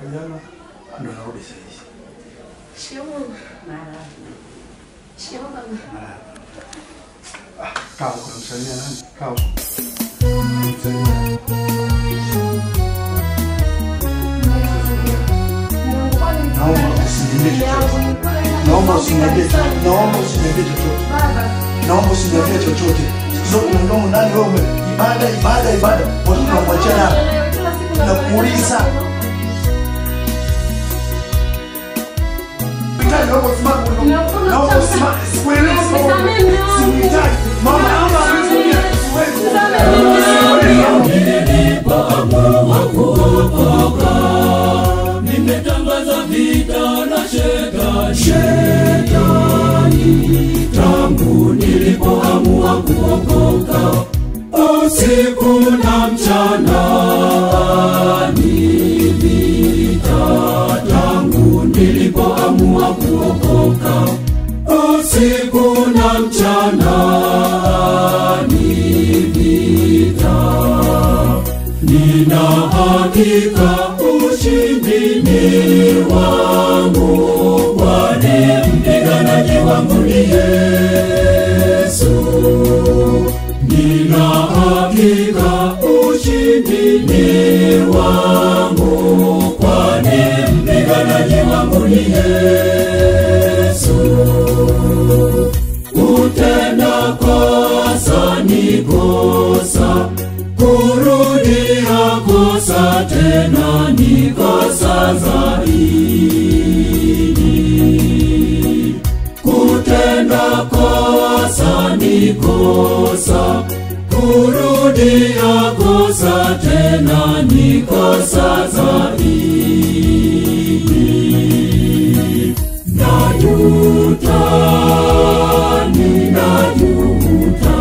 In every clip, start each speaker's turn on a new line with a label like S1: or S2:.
S1: mwaka jana ndio narudi sasa hivi. Kaa kuna msalia nani? Kaa. Naomba usiniambie chochote. Siku zote unaona ndani wewe ibada. Watu tunamwachana na kuuliza. Naomba usimame. Sikuhitaji. Mama
S2: nimetangaza vita na shetani tangu nilipoamua kuokoka. Usiku na mchana ni vita tangu nilipoamua kuokoka. Usiku na mchana ni vita. Nina hakika ushindi ni wangu, kwani mpiganaji wangu ni Yesu. Nina hakika ushindi ni wangu, kwani mpiganaji wangu ni Yesu. Kutenda kosa ni kosa, kurudia kosa tena ni kosa zaidi. Kutenda kosa ni kosa, kurudia kosa tena ni kosa zaidi. Najuta, ninajuta,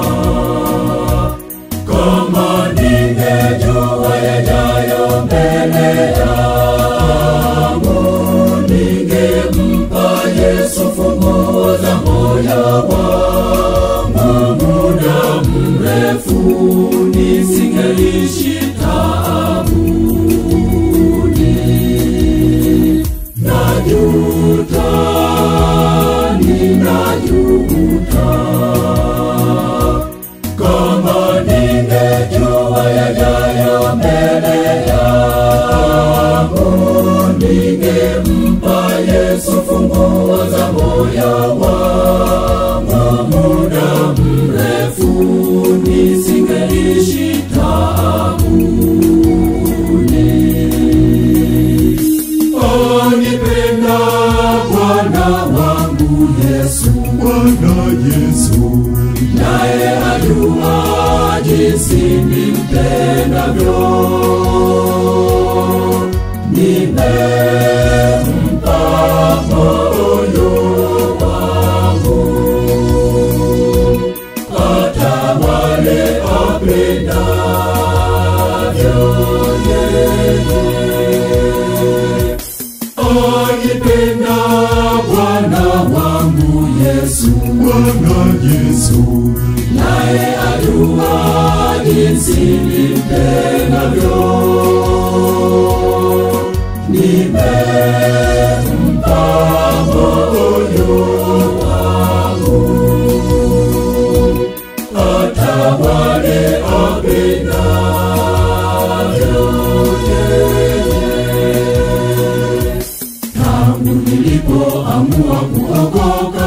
S2: kama ningejua yajayo mbele yangu, ningempa Yesu funguo za moyo wangu. Muda mrefu nisingeishi taabuni. Najuta, ninajuta, kama ningejua yajayo mbele yangu, ningempa Yesu funguo za moyo wangu. Muda mrefu nisingeishi taabuni. Anipenda Bwana wangu Yesu, naye ajua jinsi nimpendavyo. Nimempa moyo wangu, atawale apendavyo yeye. Anipenda Bwana wangu Yesu, naye ajua jinsi nimpendavyo. Nimempa moyo wangu, atawale apendavyo yeye. Tangu nilipoamua kuokoka,